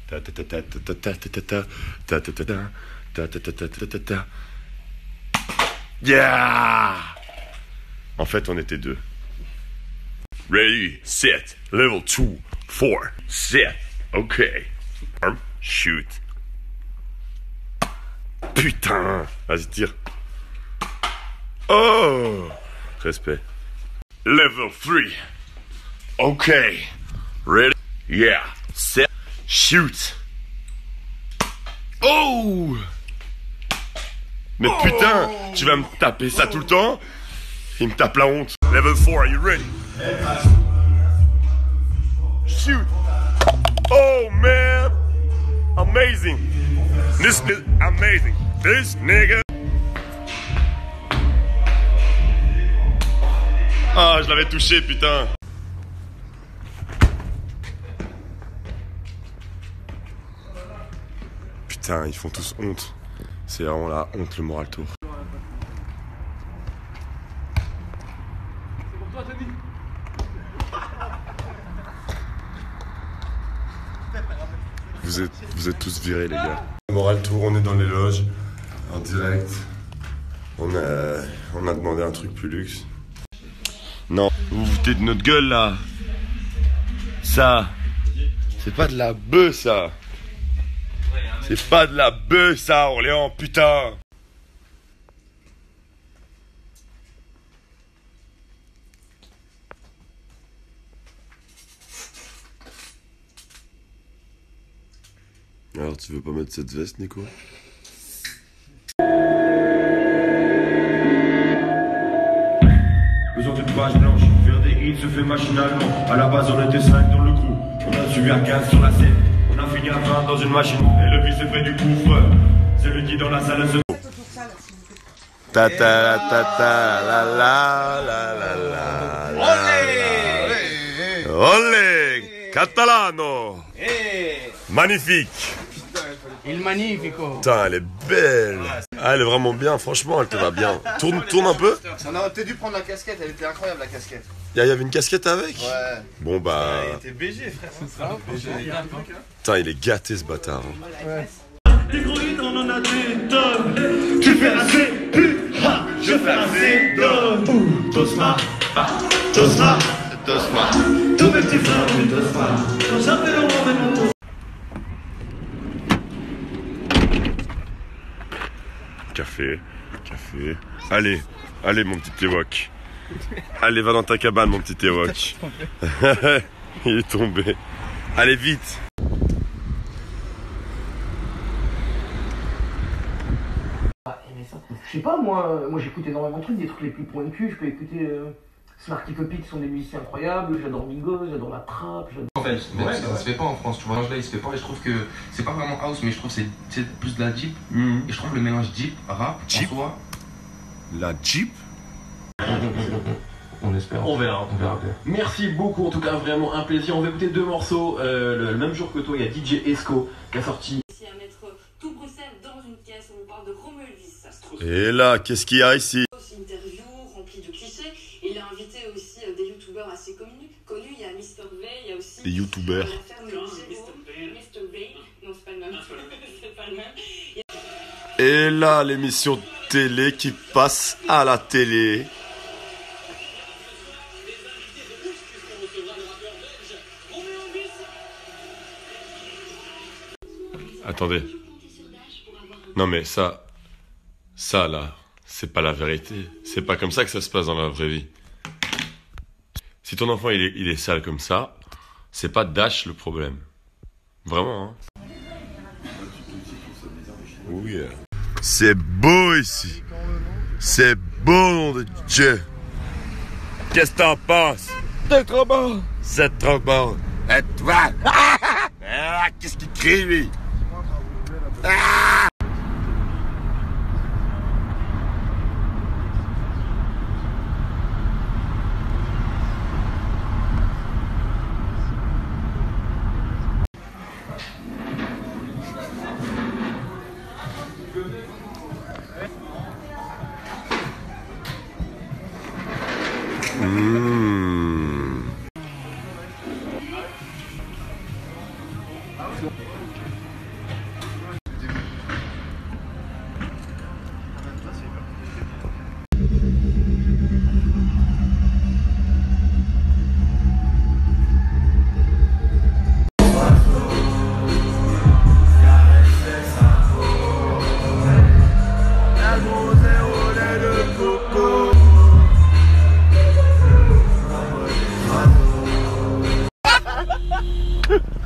Yeah! En fait, on était deux. Ready, set, level 2, 4, set, ok. Arm, shoot. Putain! Vas-y, tire. Oh! Respect. Level 3. Ok. Ready? Yeah. Set. Shoot. Oh! Mais putain, tu vas me taper ça tout le temps? Il me tape la honte. Level 4, are you ready? Shoot. Oh man. Amazing. This is amazing. This nigga. Ah, je l'avais touché, putain. Putain, ils font tous honte. C'est vraiment la honte, le moral tour. C'est pour toi, Tony. Vous êtes tous virés, les gars. Moral tour, on est dans les loges, en direct. On a demandé un truc plus luxe. Non, vous vous foutez de notre gueule là. Ça, c'est pas de la bœuf ça. C'est pas de la bœuf ça, Orléans, putain. Alors tu veux pas mettre cette veste, Nico? Besoin d'une page blanche, faire des hits se fait machinalement. À la base on était 5 dans le crew, on a suivi à 15 sur la scène. On a fini à 20 dans une machine, et le vice est près du couvre. Celui qui dans la salle se... Ta ta ta ta la la la la la. Olé! Olé! Catalano! Magnifique! Il magnifico. Putain, elle est belle. Ah, elle est vraiment bien, franchement, elle te va bien. Tourne un peu. On aurait peut-être dû prendre la casquette, elle était incroyable la casquette. Il y avait une casquette avec? Ouais. Bon bah... Il était BG, frère. Putain, il est gâté ce bâtard. Ouais. Des gros hits, on en a des tonnes. Tu fais assez, je fais assez d'hommes. Tosma, Tosma, Tosma. Tous mes petits frères, mais Tosma. Quand j'appelle au moment. Café, café. Allez, allez mon petit Ewok. Allez, va dans ta cabane mon petit Ewok. Il est tombé. Allez, vite. Je sais pas, moi j'écoute énormément de trucs, des trucs les plus pointus. Je peux écouter Smarty Puppy qui sont des musiciens incroyables. J'adore Mingos, j'adore la trappe. En fait, ça se fait pas en France, tu vois. Là, il se fait pas et je trouve que c'est pas vraiment house, mais je trouve que c'est plus de la Jeep. Et je trouve le mélange Jeep, rap, Jeep. en soi. La Jeep? On espère. On verra. Merci beaucoup, en tout cas, vraiment un plaisir. On va écouter 2 morceaux. Le même jour que toi, il y a DJ Esco qui a sorti. À mettre tout Bruxelles dans une pièce, on parle de Romo Elvis. Et là, qu'est-ce qu'il y a ici? Une interview remplie de clichés. Il a invité aussi des youtubeurs assez connus. Il y a Mr. V, il y a aussi des youtubeurs. la ferme de Mr. V. Non, c'est pas le même. C'est pas le même. Et là, l'émission télé qui passe à la télé. Attendez. Non mais ça là, c'est pas la vérité. C'est pas comme ça que ça se passe dans la vraie vie. Si ton enfant il est sale comme ça, c'est pas Dash le problème. Vraiment, hein. Oh yeah. C'est beau ici. C'est beau, nom de Dieu. Qu'est-ce que t'en penses? C'est trop beau. C'est trop beau. Et toi? Ah, qu'est-ce qu'il crie, lui? Ah!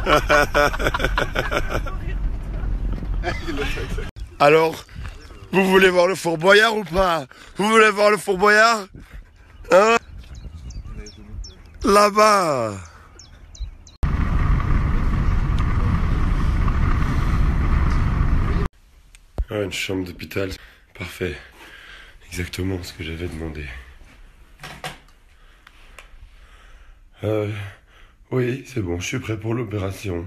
Alors, vous voulez voir le Fort Boyard ou pas? Vous voulez voir le Fort Boyard? Hein? Là-bas. Ah, une chambre d'hôpital. Parfait. Exactement ce que j'avais demandé. Oui, c'est bon, je suis prêt pour l'opération.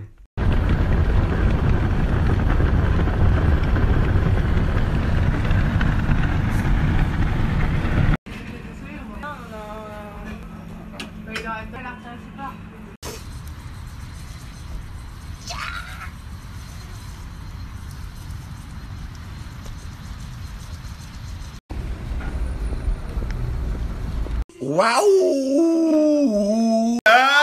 Waouh!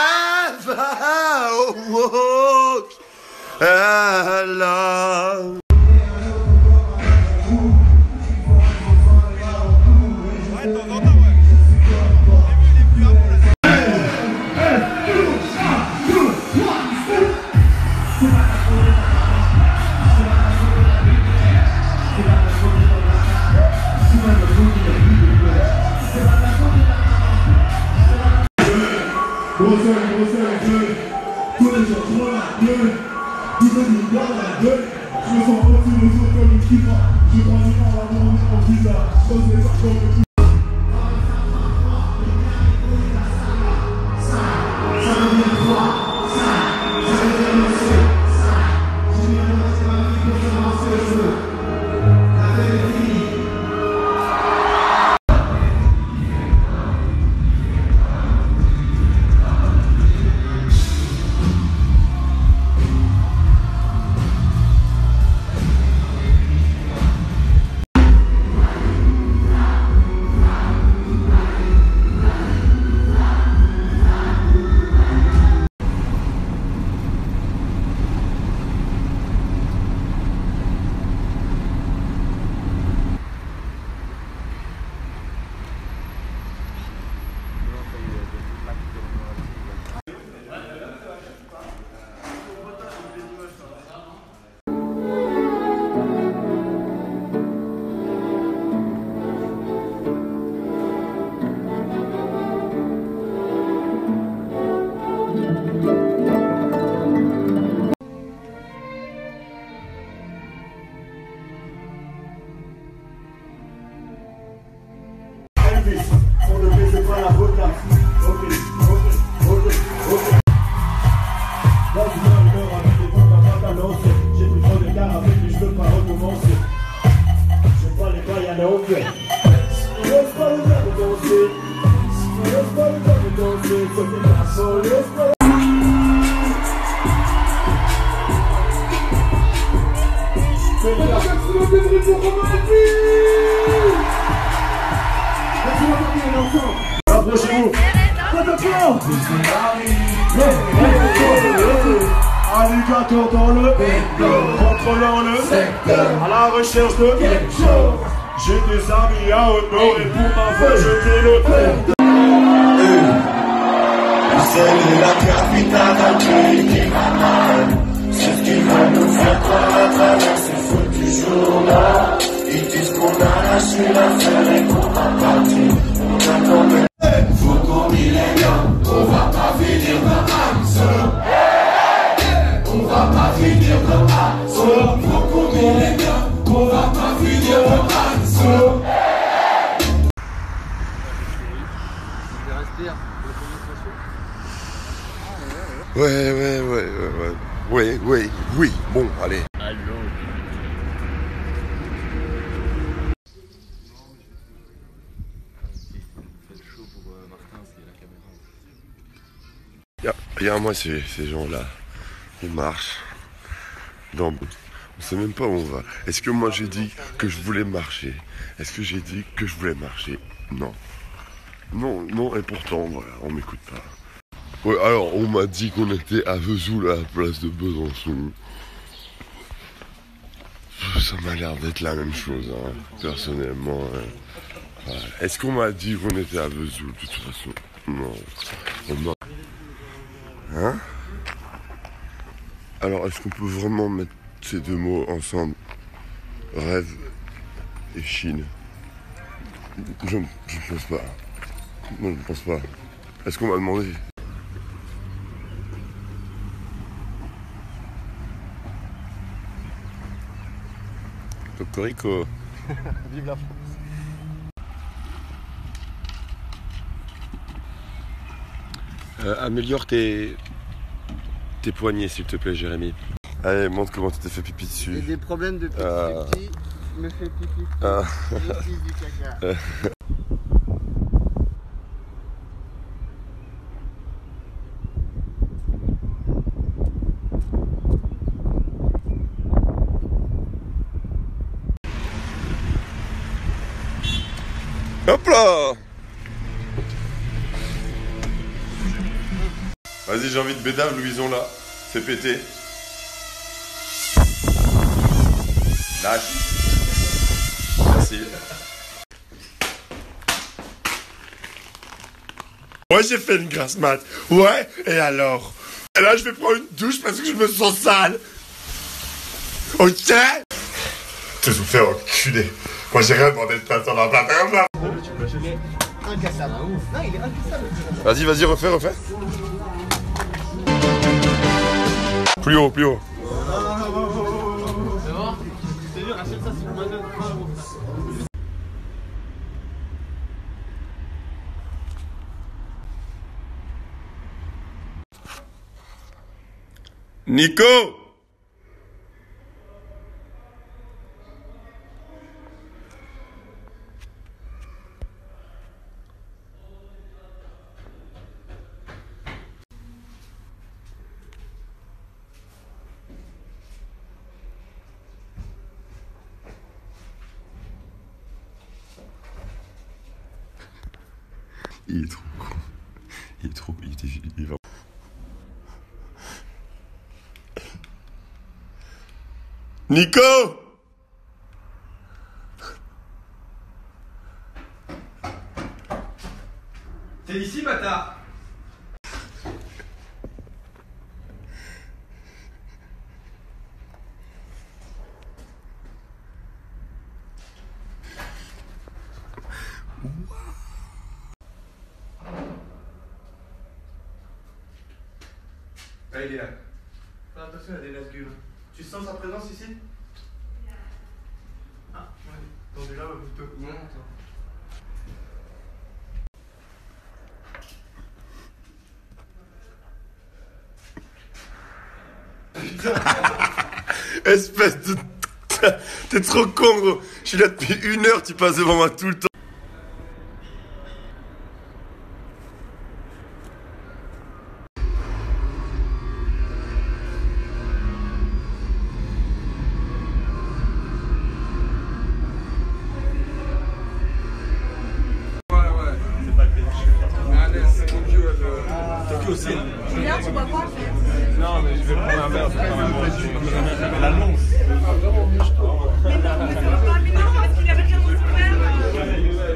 Approchez-vous. Alligator dans le contrôlant le secteur, à la recherche de quelque chose. J'ai des amis à honorer pour ma voix jeter le terre. C'est la capitale d'un pays qui va mal. C'est ce qui va nous faire croire à travers ces foutus journaux. Ils disent qu'on a lâché l'affaire et qu'on va partir. On a quand même photo millénium. On va pas finir comme Hamso. On va pas finir comme Hamso. Photo millénium. On va pas finir comme Hamso. Oui, bon, allez. Regarde-moi ces gens-là, ils marchent. Non, on sait même pas où on va. Est-ce que moi j'ai dit que je voulais marcher? Est-ce que j'ai dit que je voulais marcher? Non. Non, et pourtant, voilà, on m'écoute pas. Ouais, alors, on m'a dit qu'on était à Vesoul, à la place de Besançon. Ça m'a l'air d'être la même chose, hein, personnellement. Hein. Ouais. Est-ce qu'on m'a dit qu'on était à Vesoul, de toute façon? Non. On m'a... Hein? Alors, est-ce qu'on peut vraiment mettre ces deux mots ensemble? Rêve et Chine. Je ne pense pas. Non, je ne pense pas. Est-ce qu'on m'a demandé? Cocorico. Vive la France. Améliore tes poignets, s'il te plaît, Jérémy. Allez, montre comment tu t'es fait pipi dessus. J'ai des problèmes de pipi. Je me fais pipi. J'utilise du caca. Hop là! Vas-y, j'ai envie de bédave, Louison, là. Fais péter. Lâche. Merci. Ouais, j'ai fait une grasse mat. Ouais, et alors? Et là, je vais prendre une douche parce que je me sens sale. Ok? Te vous faire enculer. Moi, j'ai rien demandé de place dans la plate. Incassable. Non, il est incassable. Vas-y, refais. Plus haut. C'est bon? C'est dur, achète ça, c'est le magasin. Nico! Il est trop con. Il va. Nico! T'es ici, bâtard? Ah, il est là. Fais attention, il y a des lasgules. Tu sens sa présence ici? Ah, ouais. Tendu là, plutôt. Non, attends. Espèce de... T'es trop con, gros. Je suis là depuis 1 heure, tu passes devant moi tout le temps. Julien, tu bois quoi? Non, mais je vais prendre un verre, c'est pas mal. L'annonce. Mais non, parce qu'il avait rien dans son verre.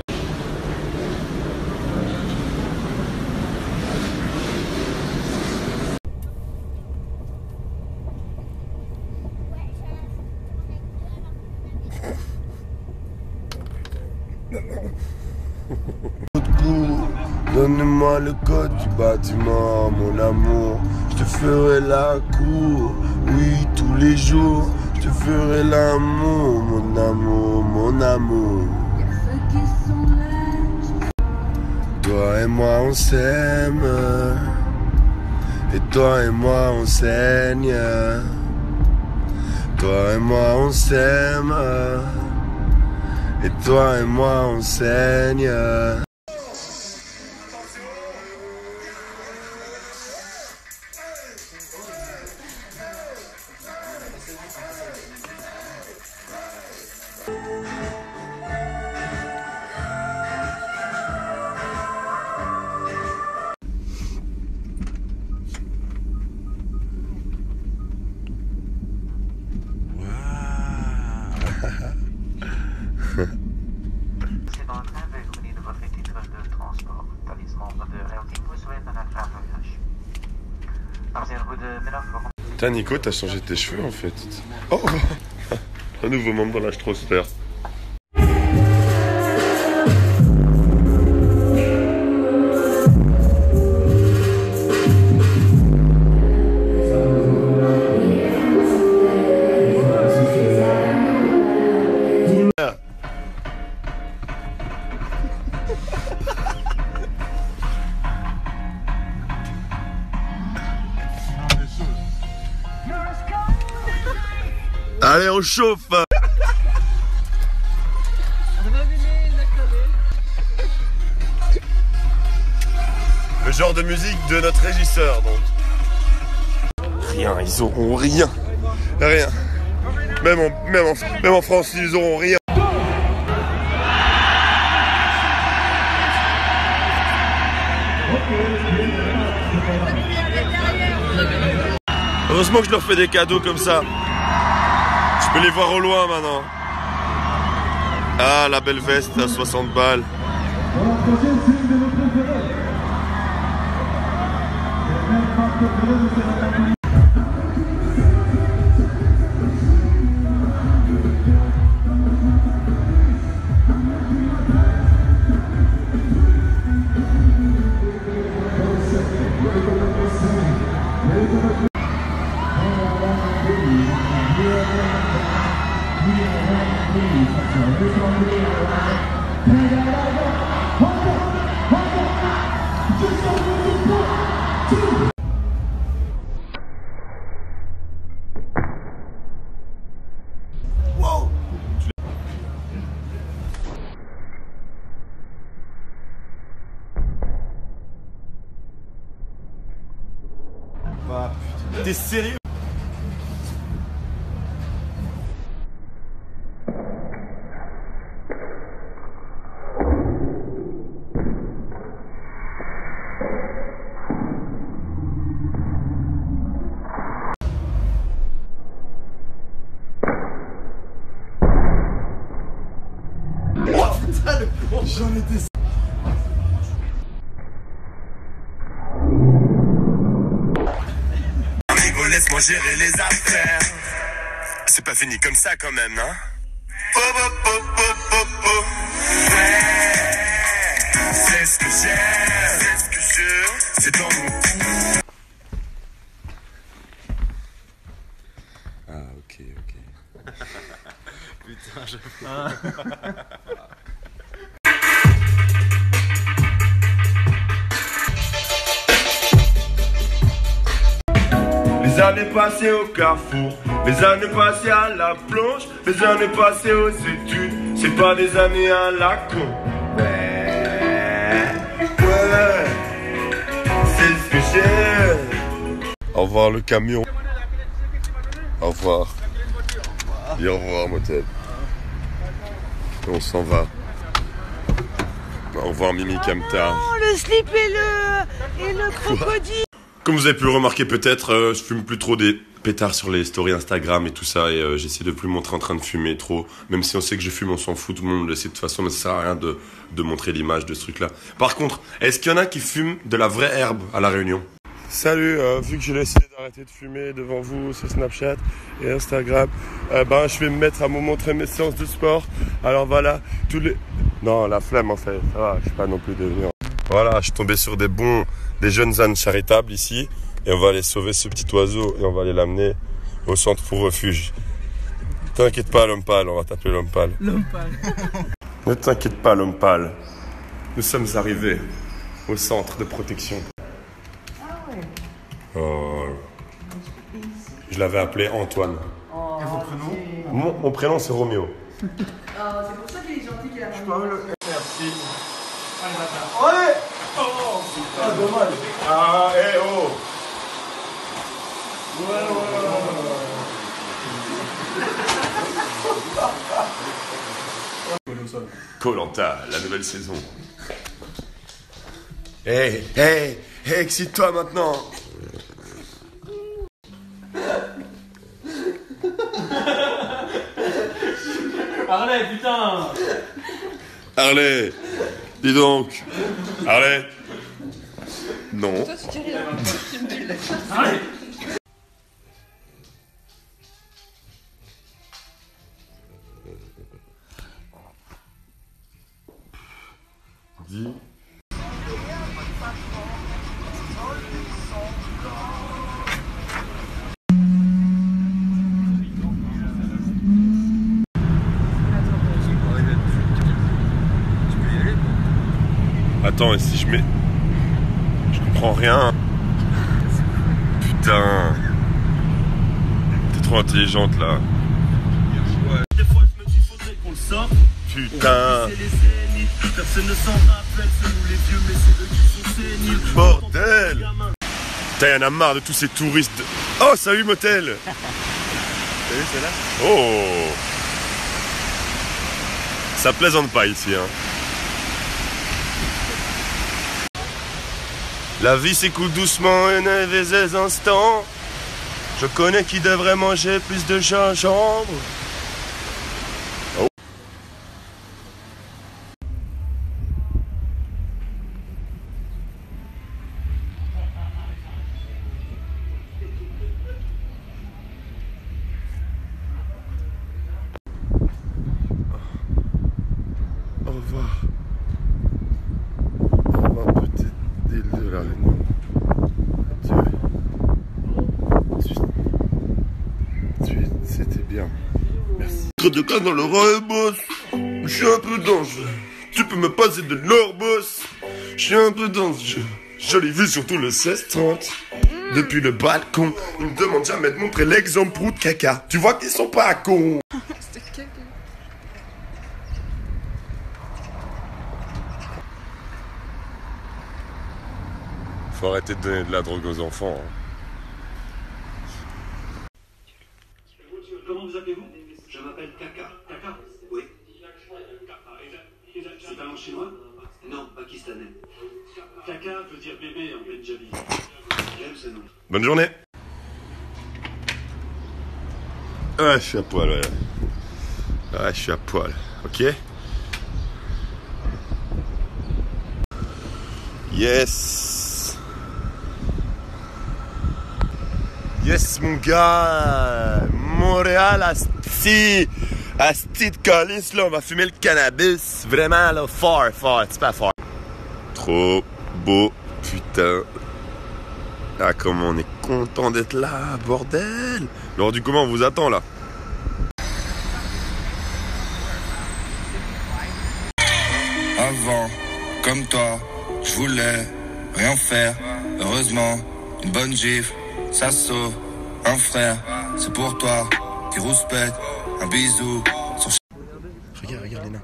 Donne-moi le code du bâtiment, mon amour. Je te ferai la cour, oui, tous les jours. Je te ferai l'amour, mon amour, mon amour. Toi et moi on s'aime, et toi et moi on saigne. Toi et moi on s'aime, et toi et moi on saigne. C'est dans le train, veuillez fournir de votre titre de transport. Talisman de Routing vous souhaite un agréable voyage. Dames en heren, goedemiddag. Putain, Nico, t'as changé tes cheveux en fait. Oh, un nouveau membre dans la stratosphère. Allez, on chauffe. Le genre de musique de notre régisseur, donc. Rien, ils auront rien. Rien. Même en France, ils auront rien. Heureusement que je leur fais des cadeaux comme ça. Je peux les voir au loin maintenant. Ah, la belle veste à 60 balles. T'es sérieux? Oh putain le con! J'en étais... Laisse-moi gérer les affaires. C'est pas fini comme ça quand même, hein? Oh, oh, oh, oh, oh, oh. Ouais, c'est ce que j'aime, c'est ce que je... C'est dans mon... Ah, ok. Putain, je... Les années passées au carrefour, les années passées à la plonge, les années passées aux études, c'est pas des années à la con. Ouais, c'est ce que j'ai. Au revoir le camion. Au revoir. Dis au revoir motel. On s'en va. Au revoir Mimi Kamta. Oh, le slip et le crocodile. Comme vous avez pu le remarquer peut-être, je fume plus trop des pétards sur les stories Instagram et tout ça, et j'essaie de plus me montrer en train de fumer trop. Même si on sait que je fume, on s'en fout, tout le monde le sait de toute façon, mais ça sert à rien de montrer l'image de ce truc-là. Par contre, est-ce qu'il y en a qui fument de la vraie herbe à La Réunion? Salut, vu que j'ai décidé d'arrêter de fumer devant vous sur Snapchat et Instagram, je vais me mettre à vous montrer mes séances de sport. Alors voilà, tous les... Non, la flemme en fait, ça va, je suis pas non plus devenu... Voilà, je suis tombé sur des jeunes ânes charitables ici, et on va aller sauver ce petit oiseau et on va aller l'amener au centre pour refuge. T'inquiète pas l'homme pâle, on va t'appeler l'homme pâle. L'homme pâle. Ne t'inquiète pas l'homme pâle, nous sommes arrivés au centre de protection. Ah ouais. Oh. Je l'avais appelé Antoine. Oh, et vos prénoms? Mon prénom c'est Roméo. Ah, c'est pour ça qu'il est gentil qu'il a Merci. Allez, bâtard. Allez! Oh, Ah, dommage. Ah, eh oh! Koh-Lanta, la nouvelle saison. Hey, excite-toi maintenant! Harley, putain! Harley, dis donc. Harley. Non. Toi, tu dis rien. Tu me dis. Harley! attends, et si je mets... Je comprends rien. Putain. T'es trop intelligente là. Des fois je me dis faudrait qu'on le sorte. Putain. Personne ne s'en rappelle, c'est nous les vieux, mais c'est eux qui sont séniles. Bordel. Putain, y'en a marre de tous ces touristes. Oh, salut motel. T'as vu celle-là? Oh. Ça plaisante pas ici, hein. La vie s'écoule doucement et ne des instants. Je connais qui devrait manger plus de gingembre. Oh. Au revoir. Au revoir, petite île de la Réunion. Adieu. C'était bien. Merci. De cas dans le boss. Je suis un peu dangereux. Tu peux me passer de l'or, boss. Je suis un peu dangereux. Je l'ai vu surtout le 16-30. Depuis le balcon. Ils me demandent jamais de montrer l'exemple pro de caca. Tu vois qu'ils sont pas cons. Faut arrêter de donner de la drogue aux enfants. Hein. Comment vous appelez-vous? Je m'appelle Kaka. Kaka? Oui. C'est un nom chinois? Non, pakistanais. Kaka veut dire bébé en Benjamin. J'aime ce nom. Bonne journée. Ouais, je suis à poil, ouais. Ouais, je suis à poil. Ok? Yes. Yes, mon gars. Montréal, Asti de calice, là, on va fumer le cannabis. Vraiment, là, fort, c'est pas fort. Trop beau, putain. Ah, comment on est content d'être là, bordel. L'heure du commun, on vous attend, là. Avant, comme toi, je voulais rien faire. Heureusement, une bonne gifle, ça sauve un frère. C'est pour toi qui rouspète, un bisou sur... Regarde les nains.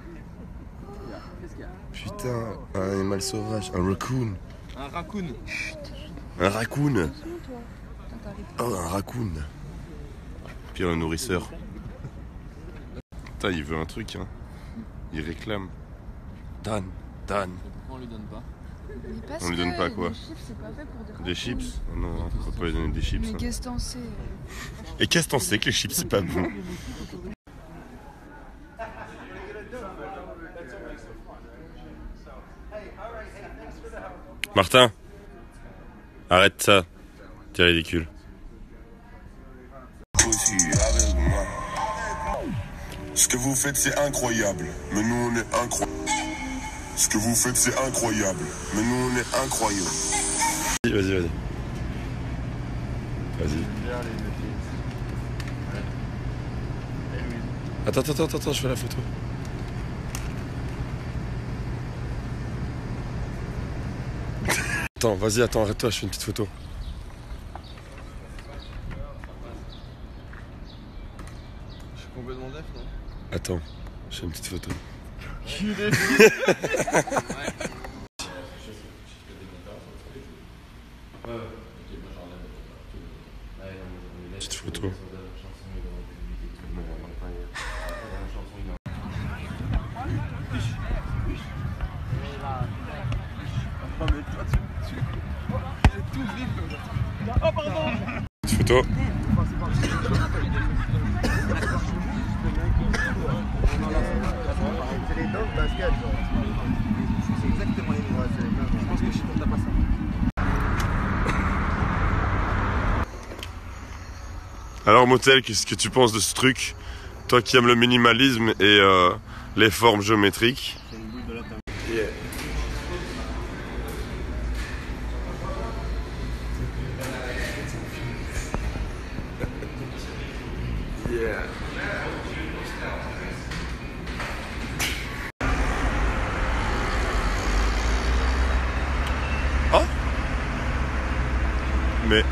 Putain, un animal sauvage, un raccoon. Un raccoon. Un raccoon. Oh, un raccoon. Puis un nourrisseur. Putain, il veut un truc, hein. Il réclame. Dan. On lui donne pas. On lui donne pas quoi? Des chips, c'est pas fait pour des Des chips? Oh non, hein, on peut pas lui donner des chips. Mais hein. qu'est-ce que t'en sais? Et qu'est-ce que t'en sais que les chips c'est pas bon? Martin, arrête ça, t'es ridicule. Ce que vous faites c'est incroyable, mais nous on est incroyable. Ce que vous faites c'est incroyable, mais nous on est incroyable. Vas-y. Attends, je fais la photo. Attends, arrête-toi, je fais une petite photo. Je suis complètement def, non? Attends, je fais une petite photo. Petite photo. Petite photo. C'est les dents de basket, genre. C'est exactement les mêmes. Je pense que je suis pour ta pas ça. Alors Motel, qu'est-ce que tu penses de ce truc? Toi qui aimes le minimalisme et les formes géométriques. C'est une boule de la table. Yeah. Yeah. filmer.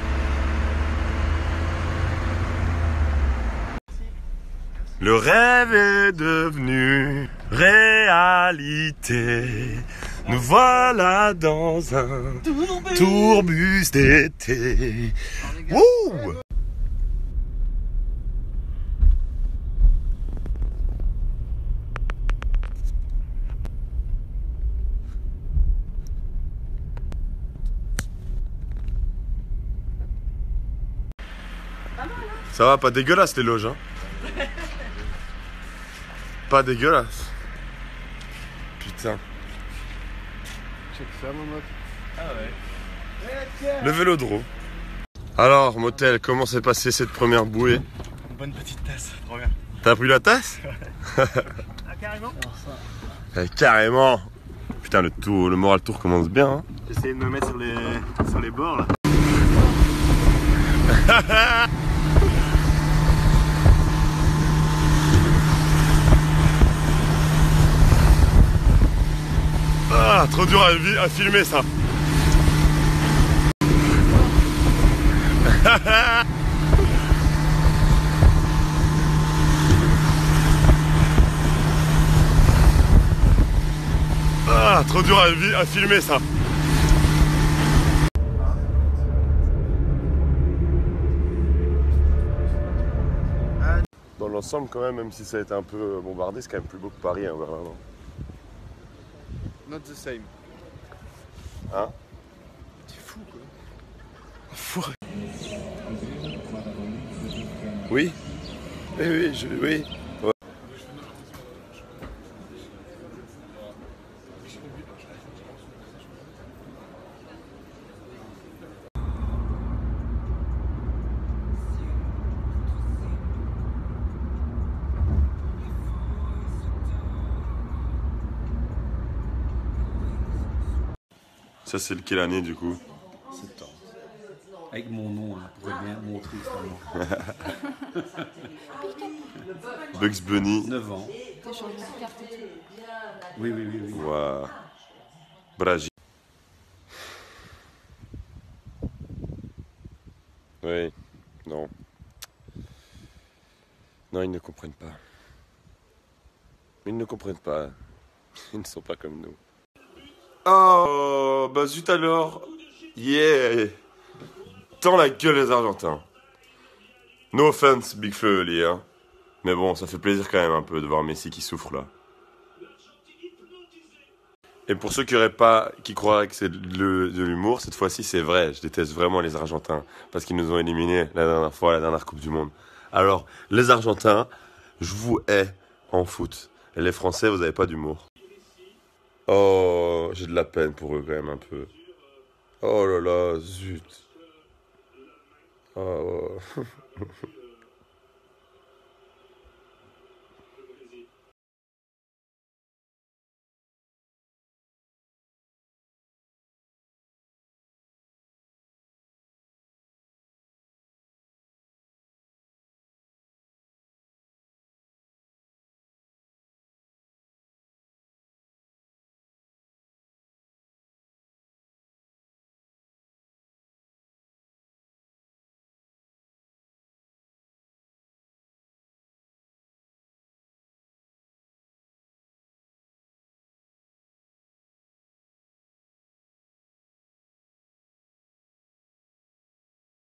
Le rêve est devenu réalité. Nous voilà dans un tourbus d'été. Wouh! Ça va, pas dégueulasse les loges, hein. Pas dégueulasse. Putain. Check ça, mon mec. Ah ouais. Le vélodrome. Alors, motel, comment s'est passée cette première bouée? Une bonne petite tasse, trop bien. T'as pris la tasse? Ah, carrément. Carrément. Putain, le moral tour commence bien, hein. J'essayais de me mettre sur les bords là. Ah, trop dur à filmer ça. Ah, trop dur à filmer ça. Dans l'ensemble quand même si ça a été un peu bombardé, c'est quand même plus beau que Paris, hein, Berlin, non? Not the same. Hein? T'es fou quoi. Enfoiré. Oui. Oui, oui. Ouais. Ça c'est quelle année du coup? 7 ans. Avec mon nom, hein, pour bien montrer justement. Bugs Bunny. 9 ans. T'as changé de carte et tout. Oui, oui, oui, oui. Waouh. Bragi. Oui. Non. Non, ils ne comprennent pas. Ils ne comprennent pas. Ils ne sont pas comme nous. Oh, bah zut alors. Yeah. Tant la gueule les Argentins. No offense, Big Flo et Oli, hein. Mais bon, ça fait plaisir quand même un peu de voir Messi qui souffre là. Et pour ceux qui croiraient que c'est de l'humour, cette fois-ci c'est vrai. Je déteste vraiment les Argentins parce qu'ils nous ont éliminés la dernière fois, la dernière Coupe du Monde. Alors, les Argentins, je vous hais en foot. Et les Français, vous n'avez pas d'humour. Oh, j'ai de la peine pour eux quand même un peu. Oh là là, zut. Oh.